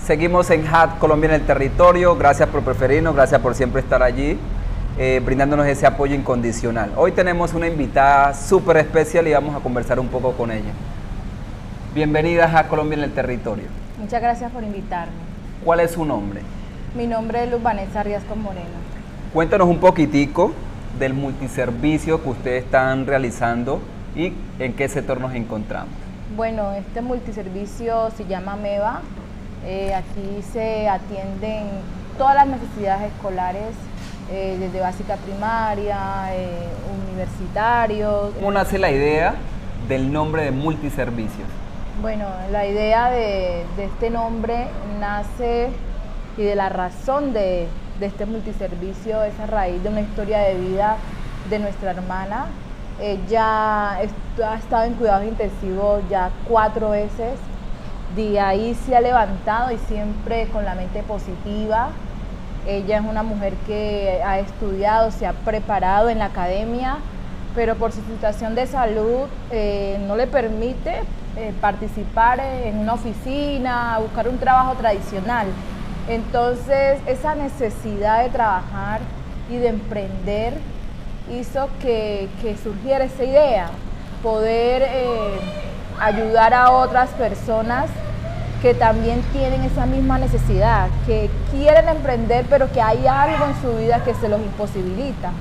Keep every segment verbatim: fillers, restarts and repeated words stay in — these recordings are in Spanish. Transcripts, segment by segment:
Seguimos en H A T Colombia en el territorio. Gracias por preferirnos, gracias por siempre estar allí, eh, brindándonos ese apoyo incondicional. Hoy tenemos una invitada súper especial y vamos a conversar un poco con ella. Bienvenida a H A T Colombia en el territorio. Muchas gracias por invitarme. ¿Cuál es su nombre? Mi nombre es Luz Vanessa Riascos Moreno. Cuéntanos un poquitico del multiservicio que ustedes están realizando y en qué sector nos encontramos. Bueno, este multiservicio se llama MEVA. Eh, aquí se atienden todas las necesidades escolares, eh, desde básica primaria, eh, universitarios. ¿Cómo nace la idea del nombre de multiservicios? Bueno, la idea de, de este nombre nace y de la razón de, de este multiservicio es a raíz de una historia de vida de nuestra hermana. Ella ha estado en cuidados intensivos ya cuatro veces. De ahí se ha levantado y siempre con la mente positiva. Ella es una mujer que ha estudiado, se ha preparado en la academia, pero por su situación de salud eh, no le permite eh, participar en una oficina, buscar un trabajo tradicional. Entonces, esa necesidad de trabajar y de emprender hizo que, que surgiera esa idea, poder eh, ayudar a otras personas que también tienen esa misma necesidad, que quieren emprender, pero que hay algo en su vida que se los imposibilita.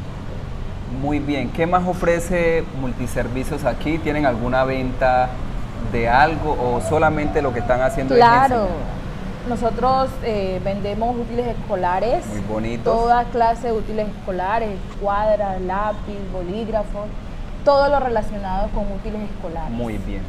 Muy bien, ¿qué más ofrece multiservicios aquí? ¿Tienen alguna venta de algo o solamente lo que están haciendo Claro, es enseñar? Nosotros eh, vendemos útiles escolares. Muy bonitos. Toda clase de útiles escolares, cuadras, lápiz, bolígrafos, todo lo relacionado con útiles escolares. Muy bien.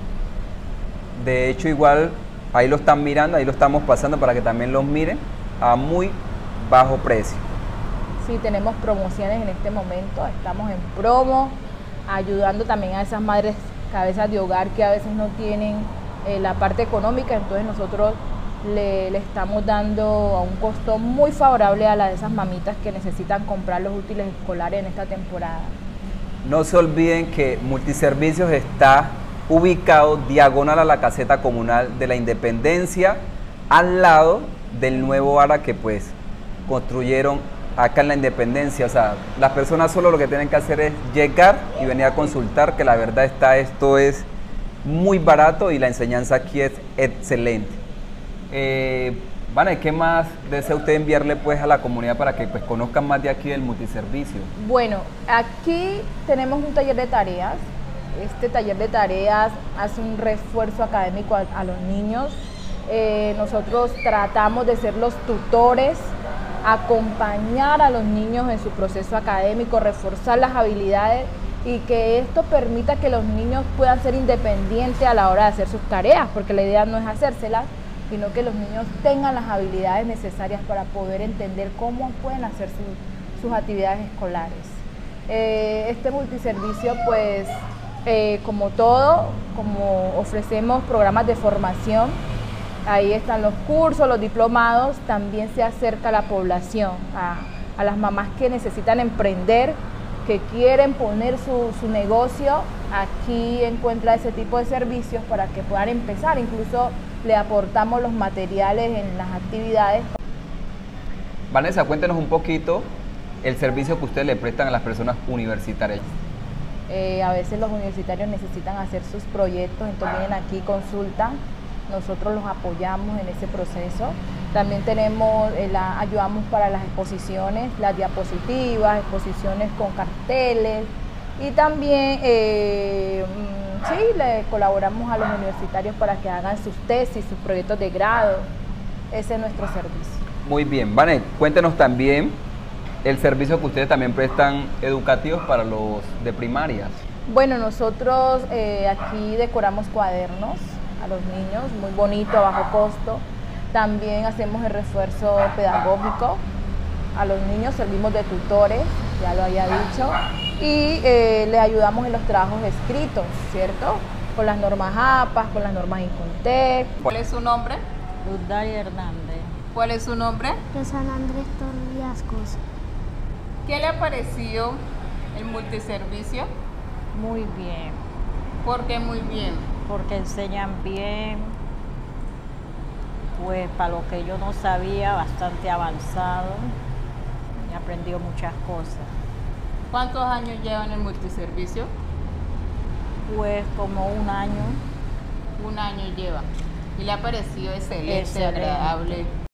De hecho, igual, ahí lo están mirando, ahí lo estamos pasando para que también los miren a muy bajo precio. Sí, tenemos promociones en este momento, estamos en promo, ayudando también a esas madres cabezas de hogar que a veces no tienen eh, la parte económica, entonces nosotros le, le estamos dando a un costo muy favorable a las de esas mamitas que necesitan comprar los útiles escolares en esta temporada. No se olviden que Multiservicios está ubicado diagonal a la caseta comunal de la Independencia, al lado del nuevo ARA que pues construyeron acá en la Independencia. O sea, las personas solo lo que tienen que hacer es llegar y venir a consultar, que la verdad está, esto es muy barato y la enseñanza aquí es excelente. Eh, Vale, ¿qué más desea usted enviarle pues a la comunidad para que pues conozcan más de aquí del multiservicio? Bueno, aquí tenemos un taller de tareas. Este taller de tareas hace un refuerzo académico a, a los niños. Eh, nosotros tratamos de ser los tutores, acompañar a los niños en su proceso académico, reforzar las habilidades y que esto permita que los niños puedan ser independientes a la hora de hacer sus tareas, porque la idea no es hacérselas, sino que los niños tengan las habilidades necesarias para poder entender cómo pueden hacer su, sus actividades escolares. Eh, este multiservicio, pues, eh, como todo, como ofrecemos programas de formación, ahí están los cursos, los diplomados, también se acerca a la población, a, a las mamás que necesitan emprender, que quieren poner su, su negocio. Aquí encuentra ese tipo de servicios para que puedan empezar, incluso le aportamos los materiales en las actividades. Vanessa, cuéntenos un poquito el servicio que ustedes le prestan a las personas universitarias. Eh, a veces los universitarios necesitan hacer sus proyectos, entonces vienen aquí, consultan, nosotros los apoyamos en ese proceso. También tenemos, eh, la, ayudamos para las exposiciones, las diapositivas, exposiciones con carteles y también eh, sí, le colaboramos a los universitarios para que hagan sus tesis, sus proyectos de grado. Ese es nuestro servicio. Muy bien, Vane, cuéntenos también el servicio que ustedes también prestan educativos para los de primarias. Bueno, nosotros eh, aquí decoramos cuadernos a los niños, muy bonito, a bajo costo. También hacemos el refuerzo pedagógico a los niños, servimos de tutores, ya lo había dicho, y eh, les ayudamos en los trabajos escritos, ¿cierto? Con las normas A P A, con las normas INCONTEC. ¿Cuál es su nombre? Luz Dari Hernández. ¿Cuál es su nombre? De San Andrés Torriascos. ¿Qué le ha parecido el multiservicio? Muy bien, ¿Por qué muy bien? porque enseñan bien, Pues para lo que yo no sabía, bastante avanzado. Y aprendió muchas cosas. ¿Cuántos años lleva en el multiservicio? Pues como un año. Un año lleva. ¿Y le ha parecido excelente, Excelente. agradable?